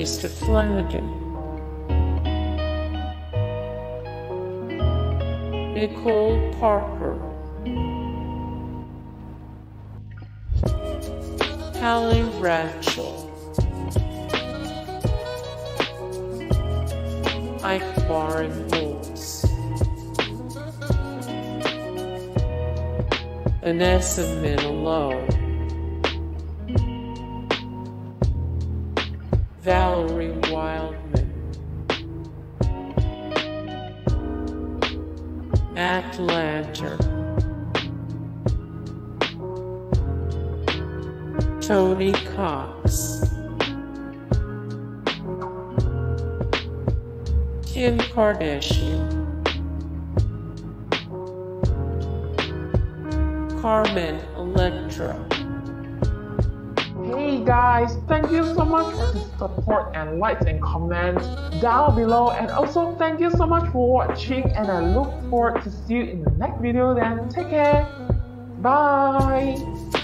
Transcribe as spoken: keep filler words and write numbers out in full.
Mister Flanagan, Nicole Parker, Hallie Rachel, Ike Warren Holtz, Vanessa Minalow, Valerie Wildman, Atlanta, Tony Cox, Kim Kardashian, Carmen, Electra. Hey guys, thank you so much for the support and likes and comments down below, and also thank you so much for watching, and I look forward to see you in the next video. Then take care, bye.